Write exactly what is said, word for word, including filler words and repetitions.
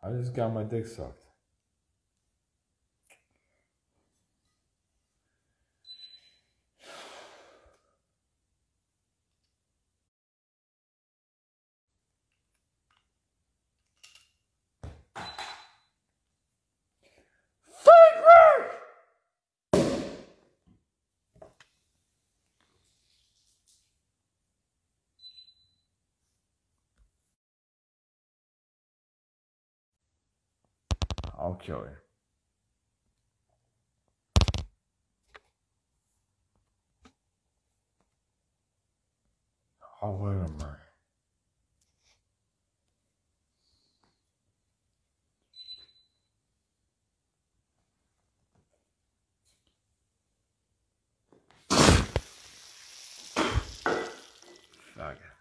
I just got my dick sucked. I'll kill you. I'll let him murder. Fuck it.